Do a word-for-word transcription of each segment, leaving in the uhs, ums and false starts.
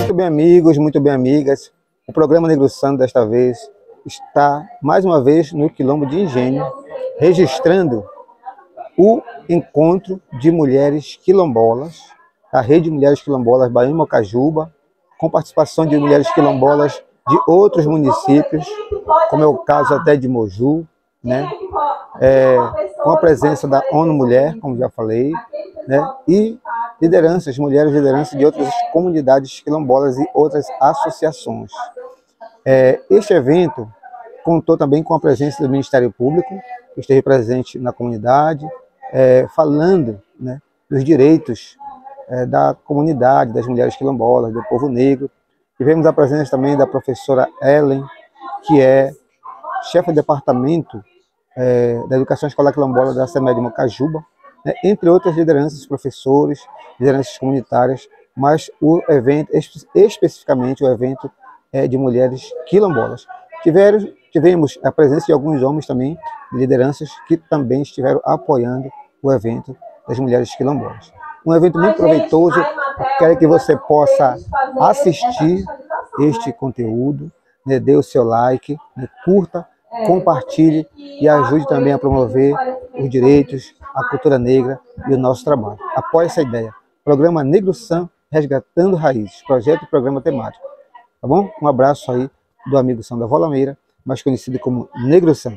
Muito bem, amigos, muito bem, amigas. O programa Negro Santo, desta vez, está mais uma vez no Quilombo de Engenho, registrando o encontro de mulheres quilombolas, a Rede de Mulheres Quilombolas Baiano Mocajuba, com participação de mulheres quilombolas de outros municípios, como é o caso até de Moju, né? É, com a presença da ONU Mulher, como já falei, né? E lideranças, mulheres lideranças de outras comunidades quilombolas e outras associações. É, este evento contou também com a presença do Ministério Público, que esteve presente na comunidade, é, falando, né, dos direitos é, da comunidade, das mulheres quilombolas, do povo negro. Tivemos a presença também da professora Ellen, que é chefe de departamento é, da Educação Escolar Quilombola da SEMED de Mocajuba, né, entre outras lideranças, professores, lideranças comunitárias, mas o evento, espe especificamente o evento é de mulheres quilombolas. Tiveram, tivemos a presença de alguns homens também, de lideranças, que também estiveram apoiando o evento das mulheres quilombolas. Um evento muito proveitoso, quero que você possa assistir este conteúdo, né, dê o seu like, né, curta, compartilhe e ajude também a promover os direitos, a cultura negra e o nosso trabalho. Apoie essa ideia. Programa Negro San, Resgatando Raízes, projeto e programa temático. Tá bom? Um abraço aí do amigo Sandro Volameira, mais conhecido como Negro San.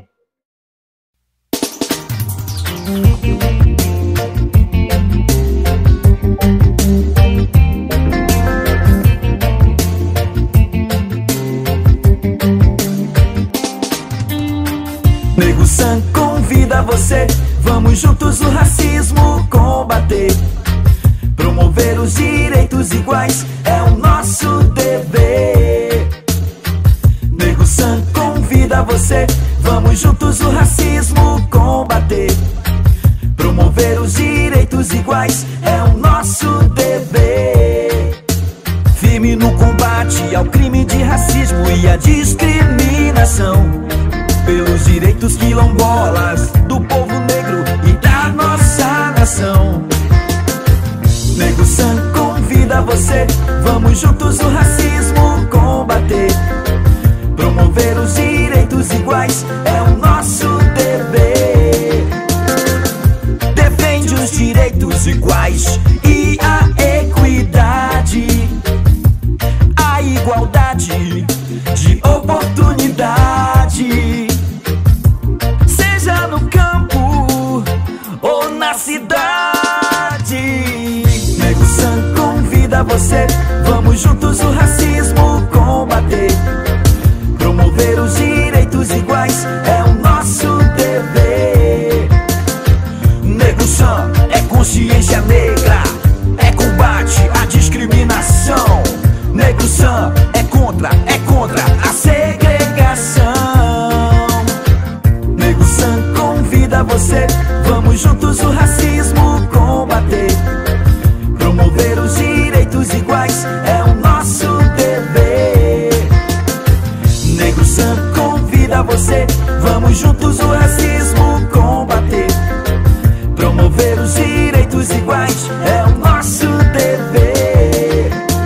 Negro San convida você, vamos juntos o racismo combater. Promover os direitos iguais é o nosso dever. Negro San convida você, vamos juntos o racismo combater. Promover os direitos iguais é o nosso dever. Firme no combate ao crime de racismo e à discriminação, pelos direitos quilombolas do povo negro e da nossa nação. Negro San convida você, vamos juntos o racismo combater. Promover os direitos iguais é o nosso dever. Defende os direitos iguais e a equidade, a igualdade de oportunidade, seja no campo ou na cidade. Negro San convida você, vamos juntos o racismo combater. Promover os direitos iguais é o nosso dever. Negro San é consciência negra, é combate à discriminação. Negro San é contra, é contra a segregação. Negro San convida você, vamos juntos o racismo combater. Promover os direitos iguais é o nosso dever. Negro San convida você, vamos juntos o racismo combater. Promover os direitos iguais é o nosso dever.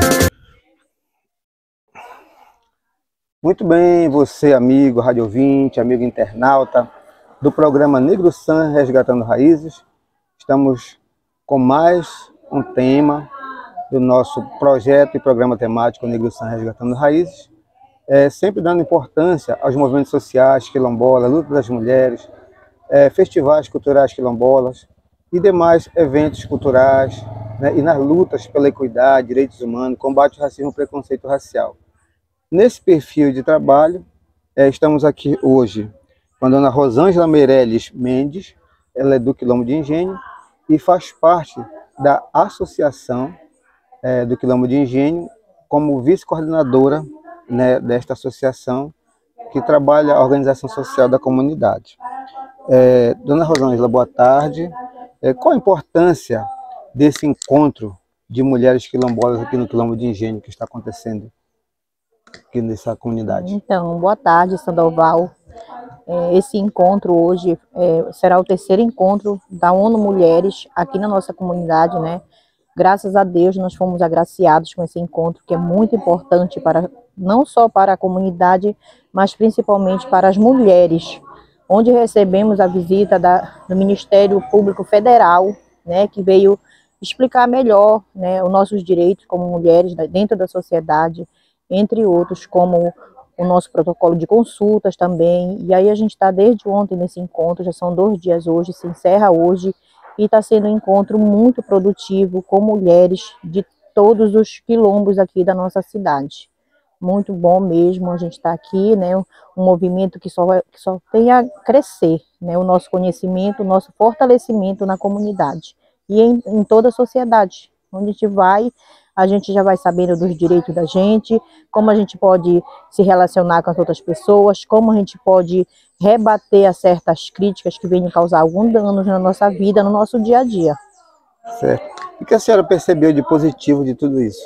Muito bem, você amigo rádio ouvinte, amigo internauta do programa Negro San, Resgatando Raízes. Estamos com mais um tema do nosso projeto e programa temático Negro San, Resgatando Raízes, é, sempre dando importância aos movimentos sociais quilombolas, luta das mulheres, é, festivais culturais quilombolas e demais eventos culturais, né, e nas lutas pela equidade, direitos humanos, combate ao racismo e preconceito racial. Nesse perfil de trabalho, é, estamos aqui hoje com a dona Rosângela Meirelles Mendes. Ela é do Quilombo de Engenho e faz parte da associação é, do Quilombo de Engenho como vice-coordenadora, né, desta associação que trabalha a organização social da comunidade. É, dona Rosângela, boa tarde. É, qual a importância desse encontro de mulheres quilombolas aqui no Quilombo de Engenho que está acontecendo aqui nessa comunidade? Então, boa tarde, Sandoval. Esse encontro hoje é, será o terceiro encontro da ONU Mulheres aqui na nossa comunidade, né? Graças a Deus nós fomos agraciados com esse encontro, que é muito importante para não só para a comunidade, mas principalmente para as mulheres, onde recebemos a visita da, do Ministério Público Federal, né, que veio explicar melhor, né, os nossos direitos como mulheres dentro da sociedade, entre outros, como o nosso protocolo de consultas também. E aí a gente está desde ontem nesse encontro, já são dois dias hoje, se encerra hoje, e está sendo um encontro muito produtivo com mulheres de todos os quilombos aqui da nossa cidade. Muito bom mesmo a gente estar tá aqui, né? Um movimento que só, vai, que só tem a crescer, né? O nosso conhecimento, o nosso fortalecimento na comunidade e em, em toda a sociedade. Onde a gente vai, a gente já vai sabendo dos direitos da gente, como a gente pode se relacionar com as outras pessoas, como a gente pode rebater a certas críticas que venham causar algum dano na nossa vida, no nosso dia a dia. Certo. E o que a senhora percebeu de positivo de tudo isso?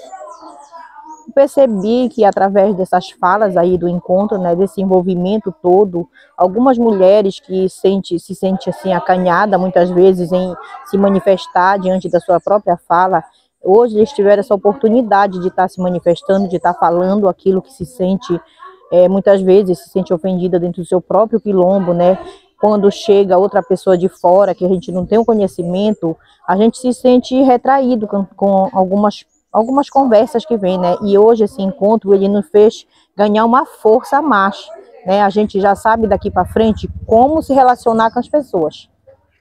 Percebi que através dessas falas aí do encontro, né, desse envolvimento todo, algumas mulheres que sente, se sentem assim acanhada muitas vezes em se manifestar diante da sua própria fala, hoje eles tiveram essa oportunidade de estar se manifestando, de estar falando aquilo que se sente, é, muitas vezes se sente ofendida dentro do seu próprio quilombo, né? Quando chega outra pessoa de fora, que a gente não tem o conhecimento, a gente se sente retraído com, com algumas, algumas conversas que vem, né? E hoje esse encontro, ele nos fez ganhar uma força a mais, né? A gente já sabe daqui para frente como se relacionar com as pessoas.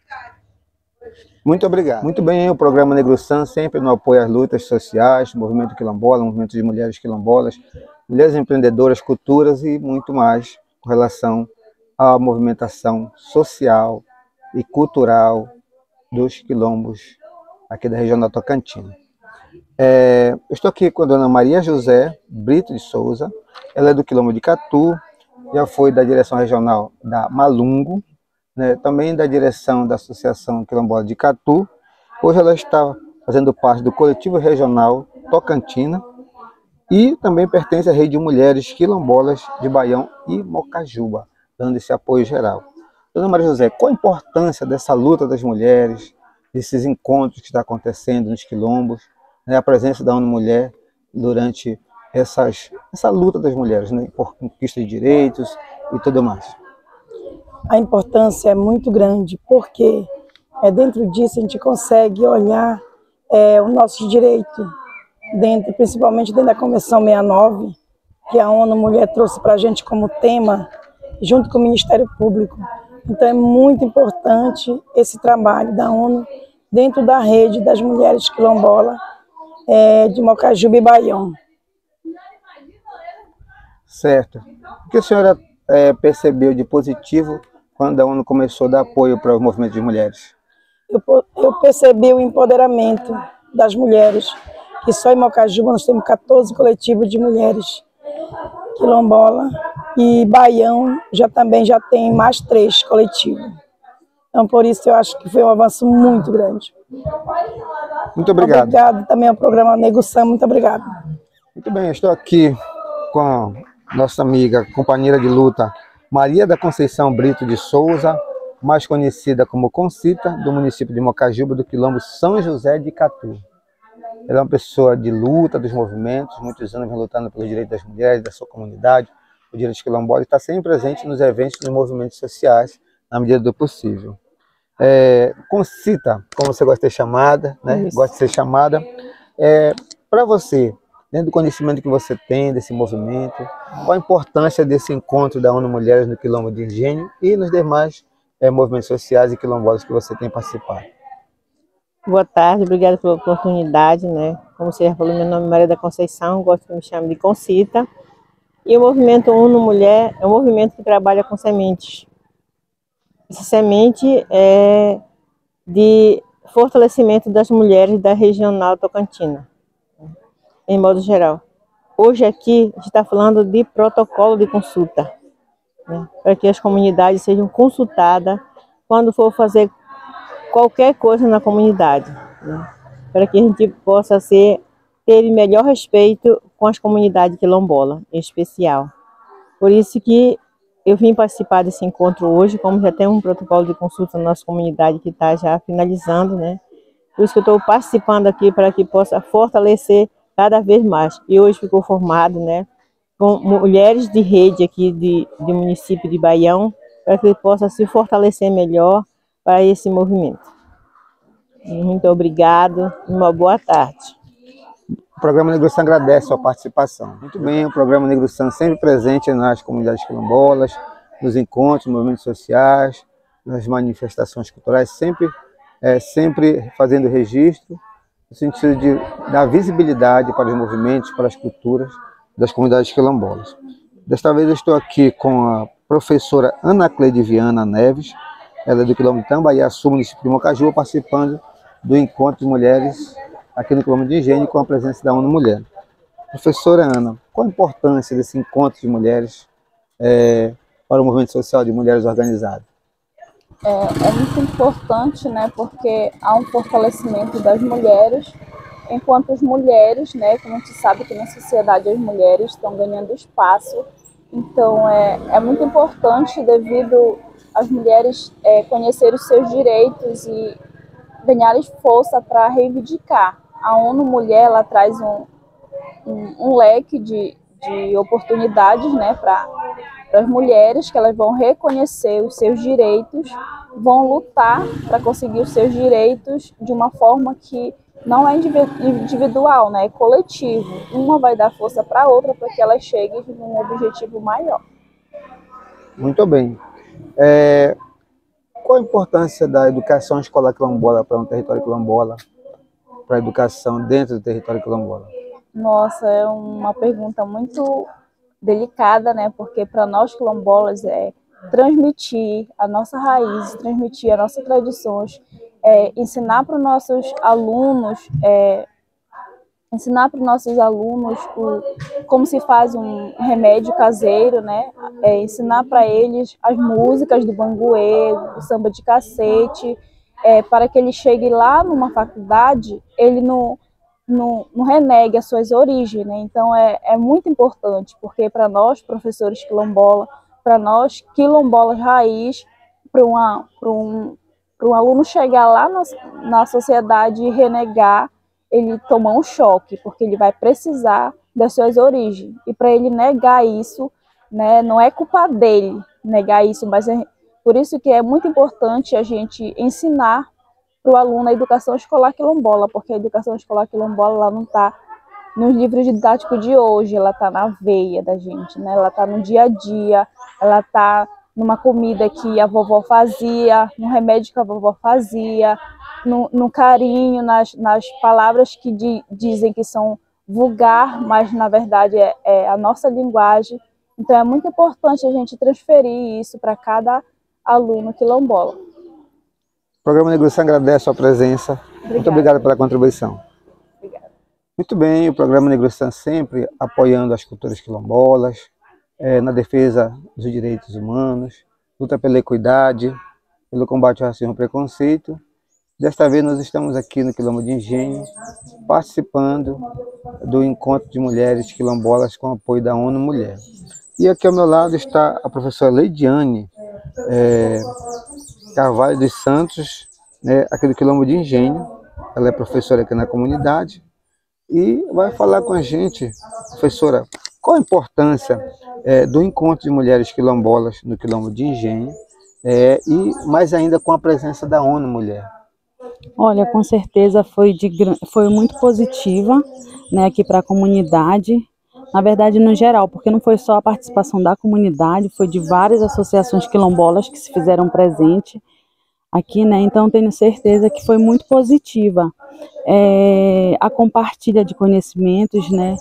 Muito obrigado. Muito bem, o programa Negro San sempre no apoio às lutas sociais, movimento quilombola, movimento de mulheres quilombolas, mulheres empreendedoras, culturas e muito mais com relação à movimentação social e cultural dos quilombos aqui da região da Tocantina. É, eu estou aqui com a dona Maria José Brito de Souza, ela é do quilombo de Catu, já foi da direção regional da Malungo, né, também da direção da Associação Quilombola de Catu. Hoje ela está fazendo parte do coletivo regional Tocantina e também pertence à rede de mulheres quilombolas de Baião e Mocajuba, dando esse apoio geral. Dona Maria José, qual a importância dessa luta das mulheres, desses encontros que está acontecendo nos quilombos, né, a presença da ONU Mulher durante essas, essa luta das mulheres, né, por conquista de direitos e tudo mais? A importância é muito grande, porque é, dentro disso a gente consegue olhar é, o nosso direito, dentro, principalmente dentro da Convenção sessenta e nove, que a ONU Mulher trouxe para a gente como tema, junto com o Ministério Público. Então é muito importante esse trabalho da ONU dentro da rede das mulheres quilombolas é, de Mocajuba e Baião. Certo. O que a senhora é, percebeu de positivo quando a ONU começou a dar apoio para o movimento de mulheres? Eu, eu percebi o empoderamento das mulheres, que só em Mocajuba nós temos quatorze coletivos de mulheres quilombola e Baião já também já tem mais três coletivos. Então por isso eu acho que foi um avanço muito grande. Muito obrigado. Obrigado também ao programa Negro San, muito obrigado. Muito bem, eu estou aqui com a nossa amiga, companheira de luta, Maria da Conceição Brito de Souza, mais conhecida como Concita, do município de Mocajuba, do quilombo São José de Catu. Ela é uma pessoa de luta dos movimentos, muitos anos vem lutando pelos direitos das mulheres, da sua comunidade, os direitos quilombolas, e está sempre presente nos eventos, nos movimentos sociais, na medida do possível. É, Concita, como você gosta de ser chamada, né? Gosta de ser chamada, é, para você, dentro do conhecimento que você tem desse movimento, qual a importância desse encontro da ONU Mulheres no Quilombo de Engenho e nos demais é, movimentos sociais e quilombolas que você tem participado? Boa tarde, obrigada pela oportunidade, né? Como você já falou, meu nome é Maria da Conceição, gosto que me chame de Concita. E o movimento ONU Mulher é um movimento que trabalha com sementes. Essa semente é de fortalecimento das mulheres da regional Tocantina, em modo geral. Hoje aqui a gente está falando de protocolo de consulta, né, para que as comunidades sejam consultadas quando for fazer qualquer coisa na comunidade, né, para que a gente possa ser, ter melhor respeito com as comunidades quilombolas, em especial. Por isso que eu vim participar desse encontro hoje, como já tem um protocolo de consulta na nossa comunidade que está já finalizando, né? Por isso que eu estou participando aqui para que possa fortalecer cada vez mais. E hoje ficou formado, né, com mulheres de rede aqui de, do município de Baião, para que possa se fortalecer melhor para esse movimento. Muito obrigado e uma boa tarde. O programa Negro San agradece a sua participação. Muito bem, o programa Negro San sempre presente nas comunidades quilombolas, nos encontros, movimentos sociais, nas manifestações culturais, sempre, é, sempre fazendo registro, no sentido de dar visibilidade para os movimentos, para as culturas das comunidades quilombolas. Desta vez eu estou aqui com a professora Ana Cleide Viana Neves, ela é do quilombo de Tambaiaçu, município de Mocaju, participando do encontro de mulheres aqui no quilombo de Engenho, com a presença da ONU Mulher. Professora Ana, qual a importância desse encontro de mulheres é, para o movimento social de mulheres organizadas? É, é muito importante, né, porque há um fortalecimento das mulheres, enquanto as mulheres, né, como a gente sabe que na sociedade as mulheres estão ganhando espaço, então é, é muito importante devido às mulheres é, conhecerem os seus direitos e ganharem força para reivindicar. A ONU Mulher, ela traz um, um, um leque de, de oportunidades, né, para as mulheres, que elas vão reconhecer os seus direitos, vão lutar para conseguir os seus direitos de uma forma que não é individual, né, é coletivo. Uma vai dar força para a outra para que elas cheguem num objetivo maior. Muito bem. É, qual a importância da educação escolar quilombola para um território quilombola, para a educação dentro do território quilombola? Nossa, é uma pergunta muito delicada, né? Porque para nós quilombolas é transmitir a nossa raiz, transmitir as nossas tradições, é, ensinar para os nossos alunos, é, ensinar para os nossos alunos o, como se faz um remédio caseiro, né? É, ensinar para eles as músicas do banguê, do samba de cacete, é, para que ele chegue lá numa faculdade, ele não Não, não renegue as suas origens, né? Então é, é muito importante, porque para nós, professores quilombola, para nós, quilombolas raiz, para um, um aluno chegar lá na, na sociedade e renegar, ele toma um choque, porque ele vai precisar das suas origens. E para ele negar isso, né, não é culpa dele negar isso, mas é por isso que é muito importante a gente ensinar para o aluno a educação escolar quilombola, porque a educação escolar quilombola ela não está nos livros didáticos de hoje, ela está na veia da gente, né? Ela está no dia a dia, ela está numa comida que a vovó fazia, no remédio que a vovó fazia, no, no carinho, nas, nas palavras que di, dizem que são vulgar, mas na verdade é, é a nossa linguagem. Então é muito importante a gente transferir isso para cada aluno quilombola. O programa Negro San agradece a sua presença. Obrigada. Muito obrigado pela contribuição. Obrigada. Muito bem, o programa Negro San sempre apoiando as culturas quilombolas, é, na defesa dos direitos humanos, luta pela equidade, pelo combate ao racismo e ao preconceito. Desta vez nós estamos aqui no Quilombo de Engenho, participando do encontro de mulheres quilombolas com apoio da ONU Mulher. E aqui ao meu lado está a professora Leidiane é, Carvalho dos Santos, né, aqui do Quilombo de Engenho. Ela é professora aqui na comunidade e vai falar com a gente, professora, qual a importância é, do encontro de mulheres quilombolas no Quilombo de Engenho é, e mais ainda com a presença da ONU Mulher. Olha, com certeza foi, de, foi muito positiva, né, aqui para a comunidade, na verdade no geral, porque não foi só a participação da comunidade, foi de várias associações quilombolas que se fizeram presente aqui, né, então tenho certeza que foi muito positiva é, a compartilha de conhecimentos, né,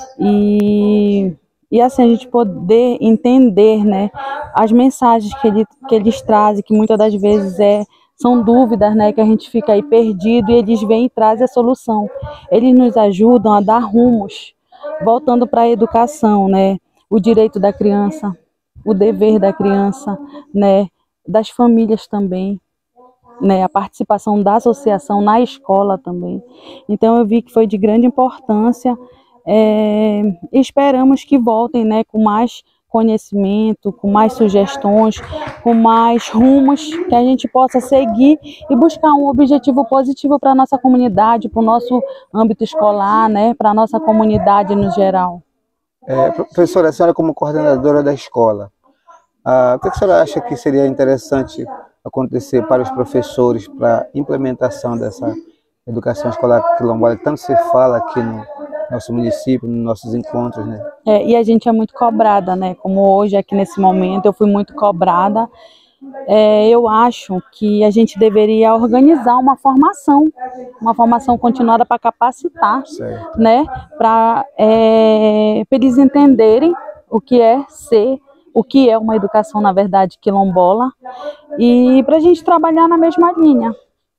e, e assim a gente poder entender, né, as mensagens que, ele, que eles trazem, que muitas das vezes é são dúvidas, né, que a gente fica aí perdido e eles vêm e trazem a solução. Eles nos ajudam a dar rumos, voltando para a educação, né, o direito da criança, o dever da criança, né, das famílias também, né, a participação da associação na escola também. Então eu vi que foi de grande importância é, esperamos que voltem, né, com mais conhecimento, com mais sugestões, com mais rumos que a gente possa seguir e buscar um objetivo positivo para a nossa comunidade, para o nosso âmbito escolar, né, para a nossa comunidade no geral. É, professora, a senhora como coordenadora da escola, ah, o que a senhora acha que seria interessante acontecer para os professores para a implementação dessa educação escolar quilombola que tanto se fala aqui no nosso município, nos nossos encontros, né? É, e a gente é muito cobrada, né? Como hoje, aqui nesse momento, eu fui muito cobrada. É, eu acho que a gente deveria organizar uma formação, uma formação continuada para capacitar, Certo. né? Para é, eles entenderem o que é ser, o que é uma educação, na verdade, quilombola, e para a gente trabalhar na mesma linha.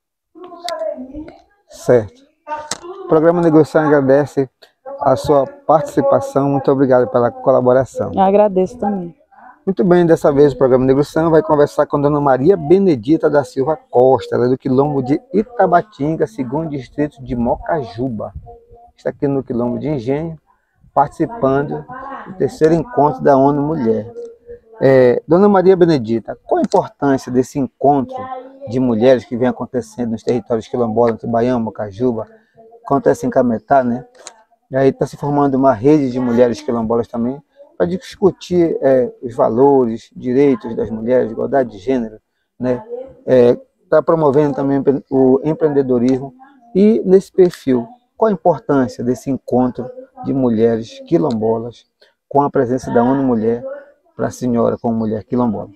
Certo. O programa Negociar agradece a sua participação. Muito obrigado pela colaboração. Eu agradeço também. Muito bem, dessa vez o programa Negociação vai conversar com a dona Maria Benedita da Silva Costa, ela é do quilombo de Itabatinga, segundo distrito de Mocajuba. Está aqui no quilombo de Engenho, participando do terceiro encontro da ONU Mulher. É, dona Maria Benedita, qual a importância desse encontro de mulheres que vem acontecendo nos territórios quilombolas, entre Baião, Mocajuba, acontece em Cametá, né? E aí está se formando uma rede de mulheres quilombolas também, para discutir é, os valores, direitos das mulheres, igualdade de gênero, né? Está é, promovendo também o empreendedorismo. E nesse perfil, qual a importância desse encontro de mulheres quilombolas com a presença da ONU Mulher para a senhora como mulher quilombola?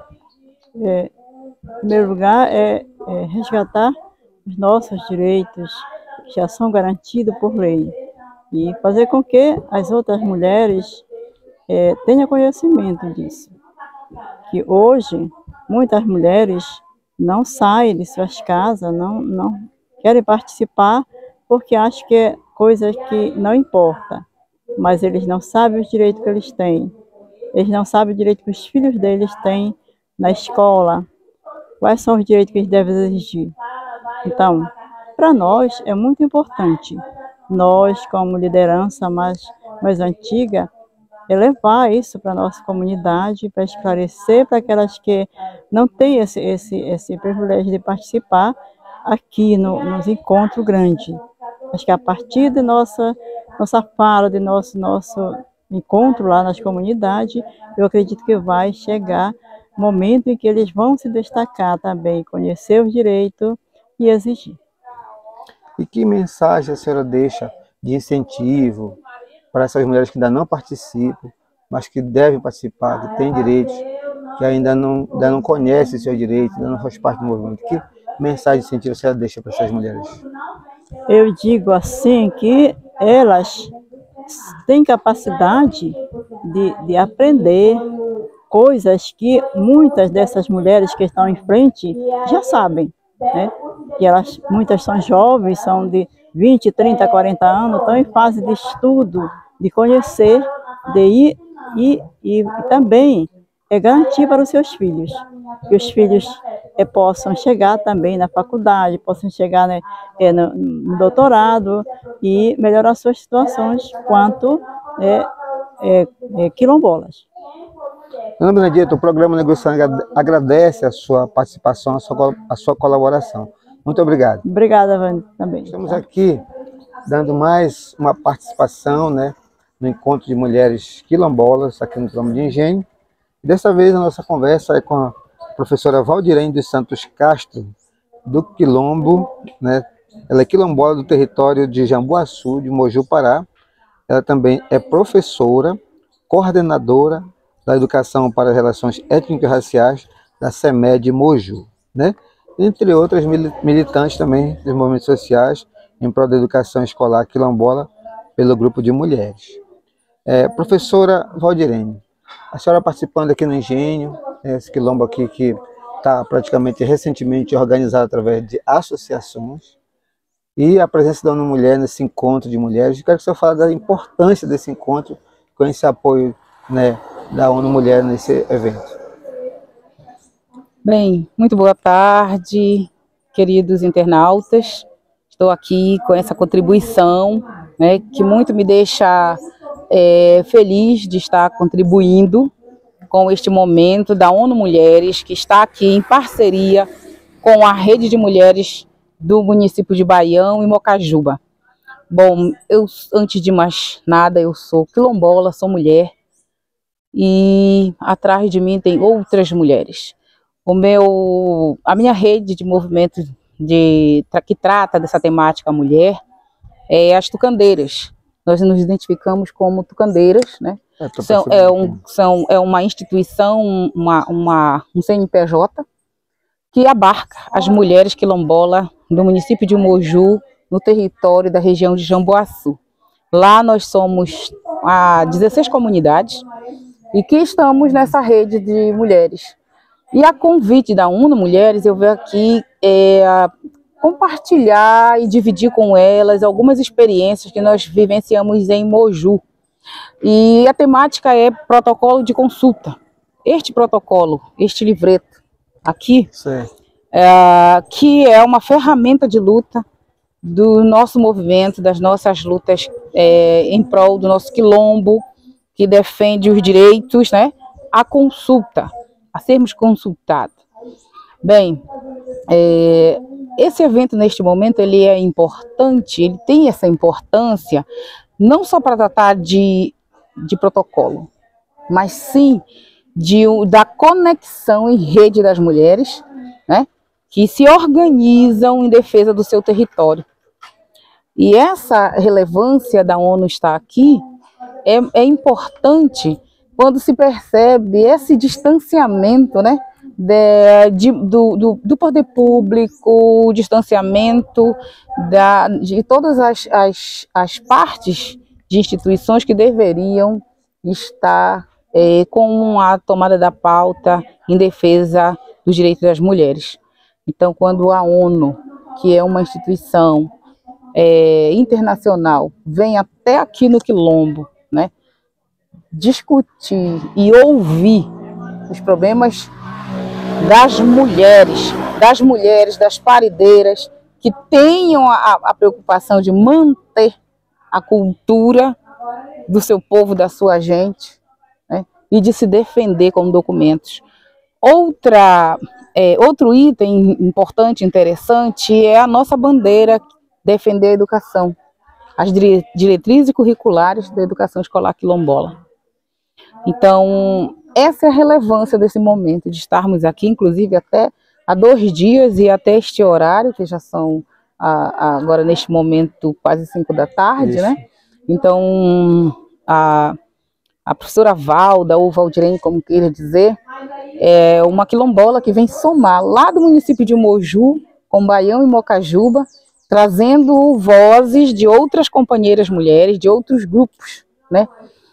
É, em primeiro lugar, é, é resgatar os nossos direitos que já são garantidos por lei e fazer com que as outras mulheres é, tenham conhecimento disso. Que hoje, muitas mulheres não saem de suas casas, não, não querem participar porque acham que é coisa que não importa, mas eles não sabem os direitos que eles têm. Eles não sabem o direito que os filhos deles têm na escola, quais são os direitos que eles devem exigir. Então, para nós é muito importante, nós como liderança mais, mais antiga, levar isso para a nossa comunidade, para esclarecer para aquelas que não têm esse, esse, esse privilégio de participar aqui no, nos encontros grandes. Acho que a partir de nossa, nossa fala, de nosso, nosso encontro lá nas comunidades, eu acredito que vai chegar o momento em que eles vão se destacar também, conhecer os direitos e exigir. E que mensagem a senhora deixa de incentivo para essas mulheres que ainda não participam, mas que devem participar, que têm direitos, que ainda não, ainda não conhecem seus direitos, ainda não faz parte do movimento? Que mensagem de incentivo a senhora deixa para essas mulheres? Eu digo assim que elas têm capacidade de, de aprender coisas que muitas dessas mulheres que estão em frente já sabem, né? Que elas, muitas são jovens, são de vinte, trinta, quarenta anos, estão em fase de estudo, de conhecer, de ir e, e, e também é garantir para os seus filhos, que os filhos é, possam chegar também na faculdade, possam chegar né, é, no, no doutorado e melhorar suas situações quanto é, é, é, quilombolas. Dona Benedita, o programa Negociando agradece a sua participação, a sua, a sua colaboração. Muito obrigado. Obrigada, Vânia, também. Estamos aqui dando mais uma participação, né, no encontro de mulheres quilombolas aqui no quilombo de Engenho. Dessa vez a nossa conversa é com a professora Valdirene dos Santos Castro, do quilombo, né? Ela é quilombola do território de Jambuaçu, de Moju, Pará. Ela também é professora, coordenadora da Educação para as Relações Étnico-Raciais da SEMED Moju, né? Entre outras militantes também dos movimentos sociais em prol da educação escolar quilombola pelo grupo de mulheres. É, professora Valdirene, a senhora participando aqui no Engenho, esse quilombo aqui que está praticamente recentemente organizado através de associações, e a presença da ONU Mulher nesse encontro de mulheres. Eu quero que a senhora fale da importância desse encontro com esse apoio, né, da ONU Mulher nesse evento. Bem, muito boa tarde, queridos internautas. Estou aqui com essa contribuição, né, que muito me deixa é, feliz de estar contribuindo com este momento da ONU Mulheres, que está aqui em parceria com a Rede de Mulheres do município de Baião e Mocajuba. Bom, eu, antes de mais nada, eu sou quilombola, sou mulher, e atrás de mim tem outras mulheres. O meu, a minha rede de movimento de, que trata dessa temática mulher é as Tucandeiras. Nós nos identificamos como tucandeiras, né? É, são, é, um, são, é uma instituição, uma, uma, um C N P J, que abarca as mulheres quilombolas do município de Moju, no território da região de Jamboaçu. Lá nós somos a dezesseis comunidades e que estamos nessa rede de mulheres. E a convite da ONU Mulheres, eu venho aqui é, compartilhar e dividir com elas algumas experiências que nós vivenciamos em Moju. E a temática é protocolo de consulta. Este protocolo, este livreto aqui, é, que é uma ferramenta de luta do nosso movimento, das nossas lutas é, em prol do nosso quilombo, que defende os direitos, né, à consulta, a sermos consultados. Bem, é, esse evento neste momento ele é importante, ele tem essa importância, não só para tratar de, de protocolo, mas sim de, da conexão em rede das mulheres, né, que se organizam em defesa do seu território. E essa relevância da ONU estar aqui é, é importante quando se percebe esse distanciamento, né, de, de, do, do, do poder público, o distanciamento da, de todas as, as, as partes de instituições que deveriam estar é, com a tomada da pauta em defesa dos direitos das mulheres. Então, quando a ONU, que é uma instituição é, internacional, vem até aqui no Quilombo, né, discutir e ouvir os problemas das mulheres, das mulheres, das parideiras, que tenham a, a preocupação de manter a cultura do seu povo, da sua gente, né, e de se defender com documentos. Outra, é, outro item importante, interessante, é a nossa bandeira, defender a educação, as diretrizes curriculares da educação escolar quilombola. Então, essa é a relevância desse momento, de estarmos aqui, inclusive até há dois dias e até este horário, que já são a, a, agora neste momento quase cinco da tarde, isso, né? Então, a, a professora Valda, ou Valdirene, como queira dizer, é uma quilombola que vem somar lá do município de Moju, com Baião e Mocajuba, trazendo vozes de outras companheiras mulheres, de outros grupos, né?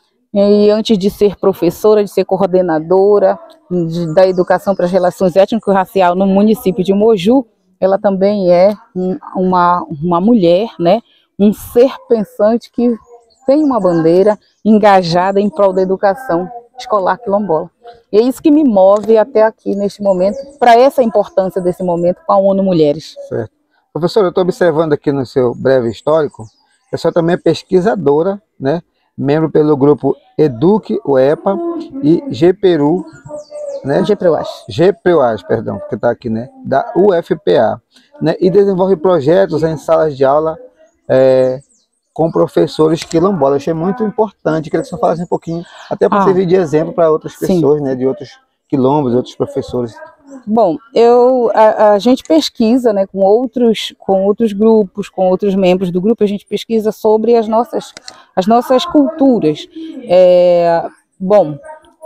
E antes de ser professora, de ser coordenadora de, da educação para as relações étnico-racial no município de Moju, ela também é um, uma, uma mulher, né? Um ser pensante que tem uma bandeira engajada em prol da educação escolar quilombola. E é isso que me move até aqui neste momento, para essa importância desse momento com a ONU Mulheres. Certo. Professora, eu estou observando aqui no seu breve histórico, que a senhora também é pesquisadora, né? Membro pelo grupo Eduque, o E P A e GPRU, né? GPRUAS. GPRUAS, perdão, porque está aqui, né? Da U F P A, né? E desenvolve projetos em salas de aula é, com professores quilombolas. Achei muito importante, queria que você falasse um pouquinho, até para ah, servir de exemplo para outras pessoas, sim, né? De outros quilombos, outros professores. Bom, eu, a, a gente pesquisa, né, com outros, com outros grupos, com outros membros do grupo, a gente pesquisa sobre as nossas, as nossas culturas. É, bom,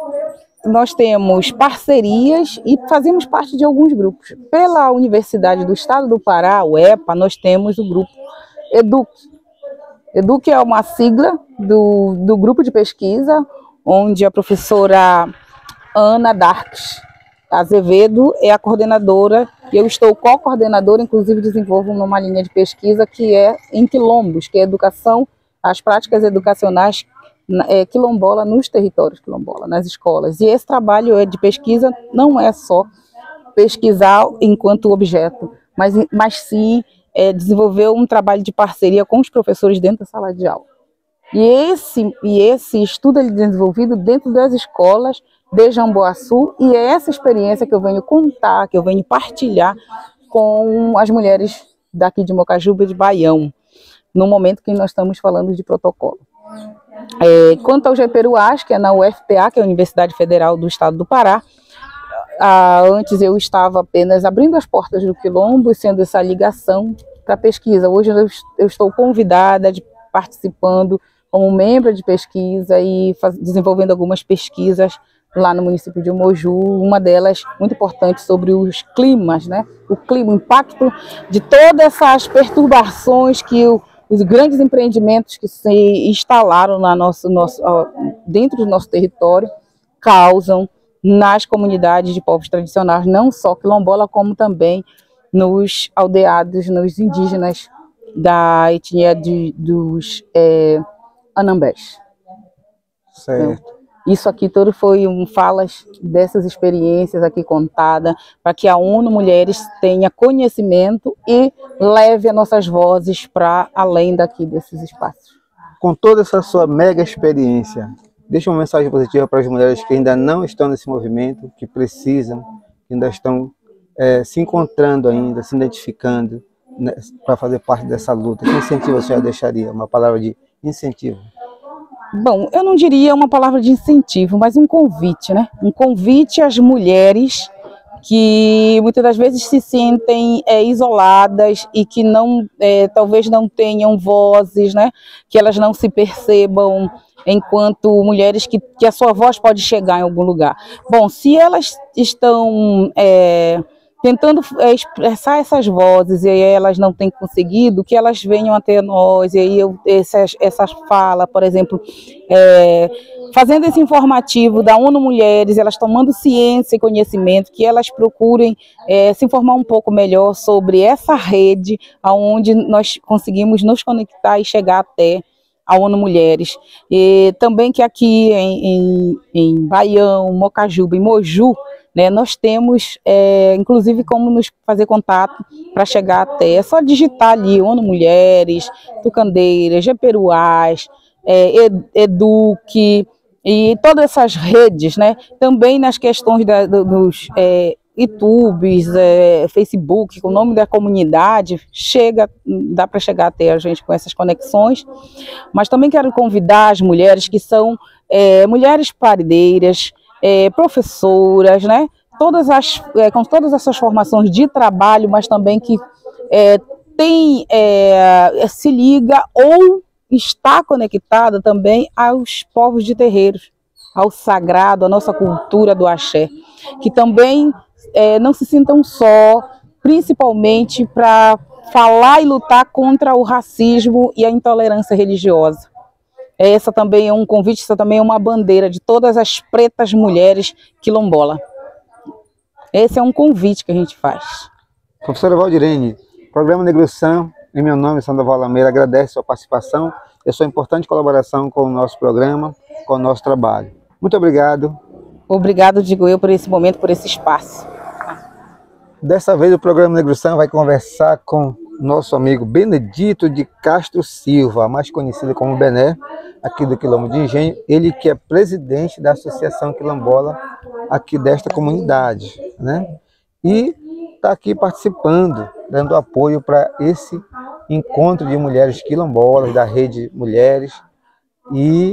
nós temos parcerias e fazemos parte de alguns grupos. Pela Universidade do Estado do Pará, o E P A, nós temos o grupo Eduque. Eduque é uma sigla do, do grupo de pesquisa, onde a professora Ana Darques Azevedo é a coordenadora, e eu estou co-coordenadora, inclusive desenvolvo uma linha de pesquisa que é em quilombos, que é educação, as práticas educacionais é, quilombola nos territórios quilombola, nas escolas. E esse trabalho de pesquisa não é só pesquisar enquanto objeto, mas, mas sim é, desenvolver um trabalho de parceria com os professores dentro da sala de aula. E esse, e esse estudo é desenvolvido dentro das escolas de Jamboaçu, e é essa experiência que eu venho contar, que eu venho partilhar com as mulheres daqui de Mocajuba e de Baião, no momento que nós estamos falando de protocolo. É, quanto ao Jeperuás, que é na U F P A, que é a Universidade Federal do Estado do Pará, ah, antes eu estava apenas abrindo as portas do Quilombo e sendo essa ligação para pesquisa. Hoje eu, eu estou convidada, de, participando como membro de pesquisa e faz, desenvolvendo algumas pesquisas lá no município de Moju, uma delas muito importante sobre os climas, né? O clima, o impacto de todas essas perturbações que o, os grandes empreendimentos que se instalaram na nosso, nosso, dentro do nosso território causam nas comunidades de povos tradicionais, não só quilombola, como também nos aldeados, nos indígenas da etnia de, dos é, Anambés. Certo. Então, isso aqui tudo foi um falas dessas experiências aqui contada, para que a ONU Mulheres tenha conhecimento e leve as nossas vozes para além daqui desses espaços. Com toda essa sua mega experiência, deixa uma mensagem positiva para as mulheres que ainda não estão nesse movimento, que precisam, que ainda estão é, se encontrando ainda, se identificando, né, para fazer parte dessa luta. Que incentivo a senhora deixaria? Uma palavra de incentivo. Bom, eu não diria uma palavra de incentivo, mas um convite, né? Um convite às mulheres que muitas das vezes se sentem é, isoladas e que não, é, talvez não tenham vozes, né? Que elas não se percebam enquanto mulheres que, que a sua voz pode chegar em algum lugar. Bom, se elas estão é, tentando é, expressar essas vozes e aí elas não têm conseguido, que elas venham até nós, e aí eu, essas, essas falas, por exemplo, é, fazendo esse informativo da ONU Mulheres, elas tomando ciência e conhecimento, que elas procurem é, se informar um pouco melhor sobre essa rede onde nós conseguimos nos conectar e chegar até a ONU Mulheres. E também que aqui em, em, em Baião, Mocajuba e Moju, né, nós temos, é, inclusive, como nos fazer contato para chegar até. É só digitar ali ONU Mulheres, Tucandeiras, Jeperuás, é, Eduque e todas essas redes, né? Também nas questões da, dos é, YouTubes, é, Facebook, com o nome da comunidade, chega, dá para chegar até a gente com essas conexões. Mas também quero convidar as mulheres que são é, mulheres parideiras, É, professoras, né? Todas as, é, com todas essas formações de trabalho, mas também que é, tem, é, se liga ou está conectada também aos povos de terreiros, ao sagrado, à nossa cultura do axé, que também é, não se sintam só, principalmente para falar e lutar contra o racismo e a intolerância religiosa. Essa também é um convite, essa também é uma bandeira de todas as pretas mulheres quilombola. Esse é um convite que a gente faz. Professora Valdirene, programa Negrução, em meu nome, Sandoval Lameira, agradece a sua participação e a sua importante colaboração com o nosso programa, com o nosso trabalho. Muito obrigado. Obrigado, digo eu, por esse momento, por esse espaço. Dessa vez o programa Negrução vai conversar com nosso amigo Benedito de Castro Silva, mais conhecido como Bené, aqui do Quilombo de Engenho, ele que é presidente da Associação Quilombola aqui desta comunidade, né? E está aqui participando, dando apoio para esse encontro de mulheres quilombolas, da Rede Mulheres, e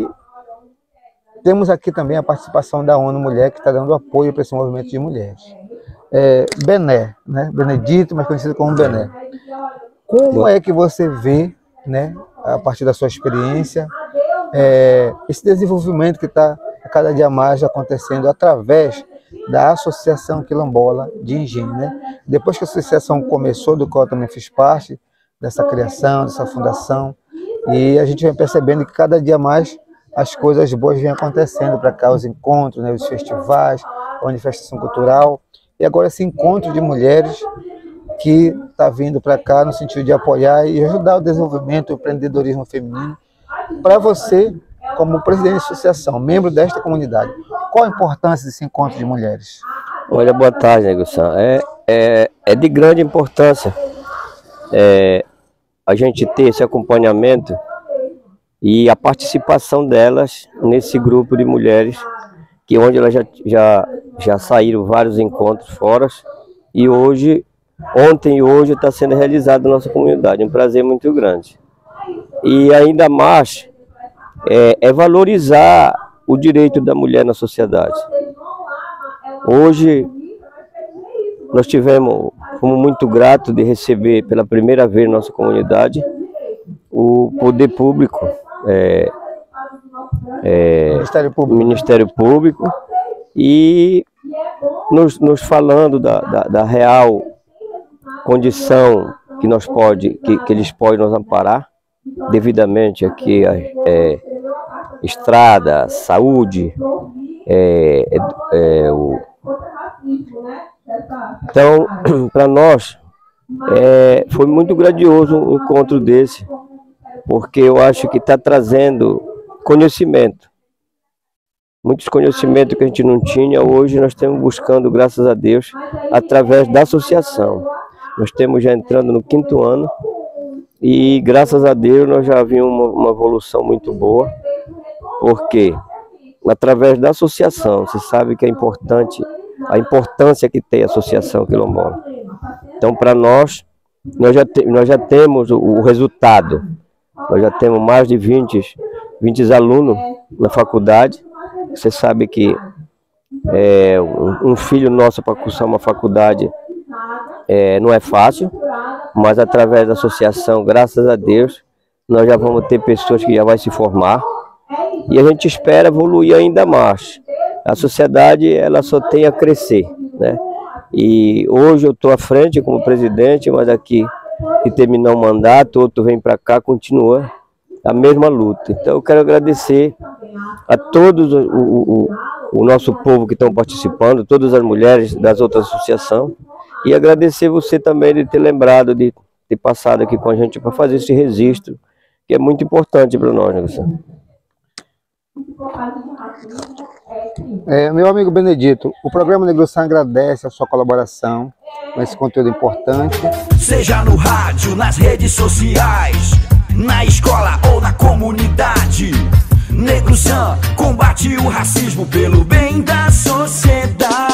temos aqui também a participação da ONU Mulher, que está dando apoio para esse movimento de mulheres. É, Bené, né? Benedito, mais conhecido como Bené. Como é que você vê, né, a partir da sua experiência, é, esse desenvolvimento que está a cada dia mais acontecendo através da Associação Quilombola de Engenho, né? Depois que a associação começou, do qual eu também fiz parte, dessa criação, dessa fundação, e a gente vem percebendo que cada dia mais as coisas boas vêm acontecendo para cá, os encontros, né, os festivais, a manifestação cultural, e agora esse encontro de mulheres que está vindo para cá no sentido de apoiar e ajudar o desenvolvimento, o empreendedorismo feminino. Para você, como presidente da associação, membro desta comunidade, qual a importância desse encontro de mulheres? Olha, boa tarde, Negociação. É, é, é de grande importância é, a gente ter esse acompanhamento e a participação delas nesse grupo de mulheres, que onde elas já, já, já saíram vários encontros fora, e hoje, ontem e hoje está sendo realizado na nossa comunidade, um prazer muito grande. E ainda mais é, é valorizar o direito da mulher na sociedade. Hoje nós tivemos, fomos muito gratos de receber pela primeira vez na nossa comunidade o poder público, é, é, Ministério Público, Ministério Público e nos, nos falando da, da, da real condição que, nós pode, que, que eles podem nos amparar devidamente aqui, é, estrada, saúde, é, é, é, o... Então, para nós, é, foi muito grandioso um encontro desse, porque eu acho que está trazendo conhecimento. Muitos conhecimentos que a gente não tinha, hoje nós estamos buscando, graças a Deus, através da associação. Nós estamos já entrando no quinto ano e, graças a Deus, nós já vimos uma, uma evolução muito boa, porque através da associação, você sabe que é importante, a importância que tem a Associação Quilombola. Então, para nós, nós já, te, nós já temos o, o resultado. Nós já temos mais de vinte, vinte alunos na faculdade. Você sabe que é, um, um filho nosso para cursar uma faculdade é, não é fácil, mas através da associação, graças a Deus, nós já vamos ter pessoas que já vão se formar e a gente espera evoluir ainda mais. A sociedade, ela só tem a crescer, né? E hoje eu estou à frente como presidente, mas aqui que terminar o mandato, outro vem para cá, continua a mesma luta. Então eu quero agradecer a todos o, o, o nosso povo que estão participando, todas as mulheres das outras associações, e agradecer você também de ter lembrado, de ter passado aqui com a gente para fazer esse registro, que é muito importante para nós, né, Gustavo? É, meu amigo Benedito, o programa Negro San agradece a sua colaboração com esse conteúdo importante. Seja no rádio, nas redes sociais, na escola ou na comunidade, Negro San combate o racismo pelo bem da sociedade.